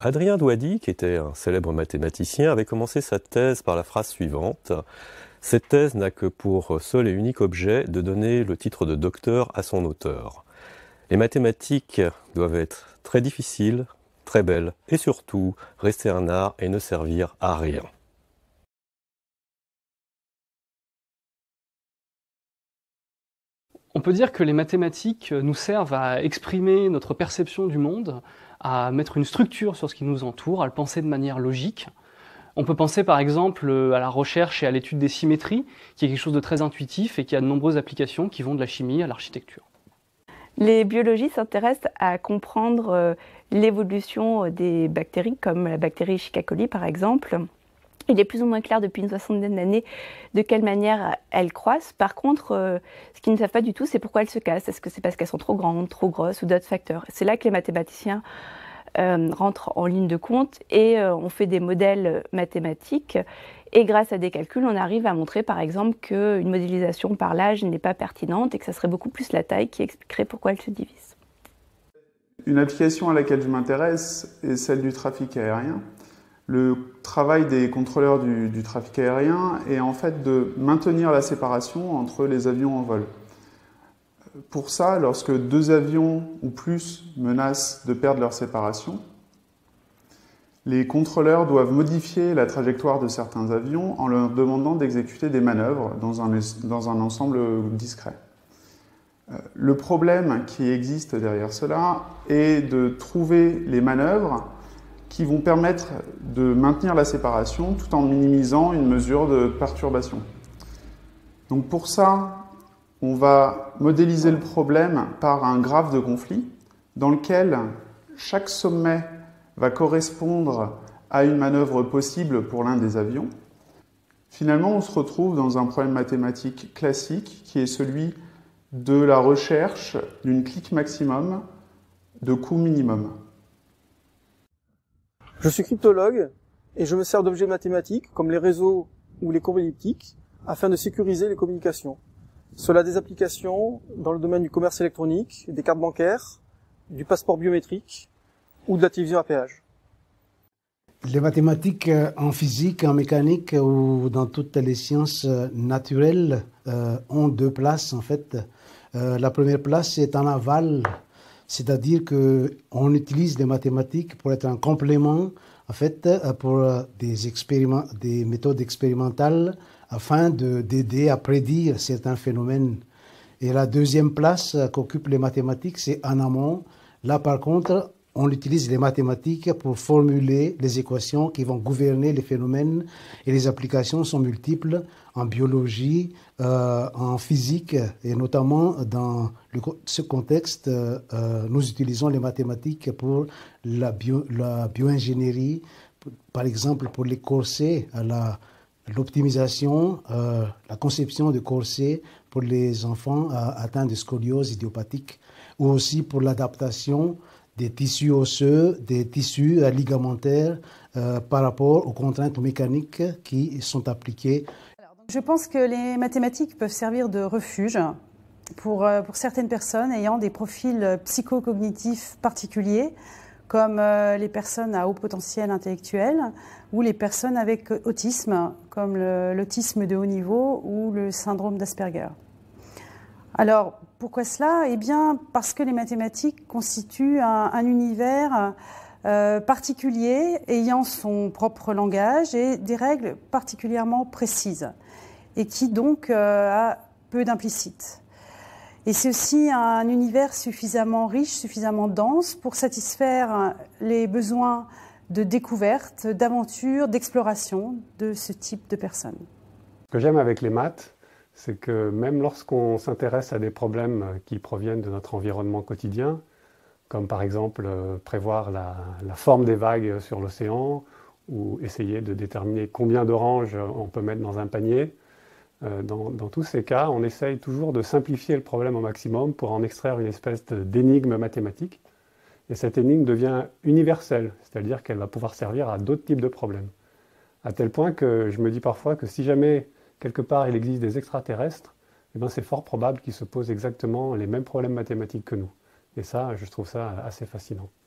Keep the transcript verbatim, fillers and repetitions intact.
Adrien Douady, qui était un célèbre mathématicien, avait commencé sa thèse par la phrase suivante. Cette thèse n'a que pour seul et unique objet de donner le titre de docteur à son auteur. Les mathématiques doivent être très difficiles, très belles, et surtout rester un art et ne servir à rien. On peut dire que les mathématiques nous servent à exprimer notre perception du monde, à mettre une structure sur ce qui nous entoure, à le penser de manière logique. On peut penser par exemple à la recherche et à l'étude des symétries, qui est quelque chose de très intuitif et qui a de nombreuses applications qui vont de la chimie à l'architecture. Les biologistes s'intéressent à comprendre l'évolution des bactéries, comme la bactérie Shika coli par exemple. Il est plus ou moins clair depuis une soixantaine d'années de quelle manière elles croissent. Par contre, ce qu'ils ne savent pas du tout, c'est pourquoi elles se cassent. Est-ce que c'est parce qu'elles sont trop grandes, trop grosses ou d'autres facteurs? C'est là que les mathématiciens euh, rentrent en ligne de compte et euh, on fait des modèles mathématiques. Et grâce à des calculs, on arrive à montrer par exemple qu'une modélisation par l'âge n'est pas pertinente et que ça serait beaucoup plus la taille qui expliquerait pourquoi elles se divisent. Une application à laquelle je m'intéresse est celle du trafic aérien. Le travail des contrôleurs du, du trafic aérien est en fait de maintenir la séparation entre les avions en vol. Pour ça, lorsque deux avions ou plus menacent de perdre leur séparation, les contrôleurs doivent modifier la trajectoire de certains avions en leur demandant d'exécuter des manœuvres dans un, dans un ensemble discret. Le problème qui existe derrière cela est de trouver les manœuvres qui vont permettre de maintenir la séparation tout en minimisant une mesure de perturbation. Donc pour ça, on va modéliser le problème par un graphe de conflit dans lequel chaque sommet va correspondre à une manœuvre possible pour l'un des avions. Finalement, on se retrouve dans un problème mathématique classique qui est celui de la recherche d'une clique maximum de coût minimum. Je suis cryptologue et je me sers d'objets mathématiques comme les réseaux ou les courbes elliptiques afin de sécuriser les communications. Cela a des applications dans le domaine du commerce électronique, des cartes bancaires, du passeport biométrique ou de la télévision à péage. Les mathématiques en physique, en mécanique ou dans toutes les sciences naturelles euh, ont deux places en fait. Euh, la première place est en aval, c'est-à-dire qu'on utilise les mathématiques pour être un complément en fait pour des, expériments, des méthodes expérimentales afin d'aider à prédire certains phénomènes. Et la deuxième place qu'occupent les mathématiques, c'est en amont. Là par contre, on utilise les mathématiques pour formuler les équations qui vont gouverner les phénomènes et les applications sont multiples en biologie, euh, en physique et notamment dans le, ce contexte, euh, nous utilisons les mathématiques pour la, bio, la bioingénierie, par exemple pour les corsets, l'optimisation, euh, la conception de corsets pour les enfants euh, atteints de scoliose idiopathique ou aussi pour l'adaptation des tissus osseux, des tissus ligamentaires euh, par rapport aux contraintes mécaniques qui sont appliquées. Alors, donc, je pense que les mathématiques peuvent servir de refuge pour, euh, pour certaines personnes ayant des profils psychocognitifs particuliers, comme euh, les personnes à haut potentiel intellectuel ou les personnes avec autisme, comme l'autisme de haut niveau ou le syndrome d'Asperger. Alors, pourquoi cela? Eh bien, parce que les mathématiques constituent un, un univers euh, particulier, ayant son propre langage et des règles particulièrement précises, et qui donc euh, a peu d'implicite. Et c'est aussi un univers suffisamment riche, suffisamment dense pour satisfaire les besoins de découverte, d'aventure, d'exploration de ce type de personnes. Ce que j'aime avec les maths, c'est que même lorsqu'on s'intéresse à des problèmes qui proviennent de notre environnement quotidien, comme par exemple euh, prévoir la, la forme des vagues sur l'océan, ou essayer de déterminer combien d'oranges on peut mettre dans un panier, euh, dans, dans tous ces cas, on essaye toujours de simplifier le problème au maximum pour en extraire une espèce d'énigme mathématique. Et cette énigme devient universelle, c'est-à-dire qu'elle va pouvoir servir à d'autres types de problèmes. À tel point que je me dis parfois que si jamais quelque part il existe des extraterrestres, eh bien, c'est fort probable qu'ils se posent exactement les mêmes problèmes mathématiques que nous. Et ça, je trouve ça assez fascinant.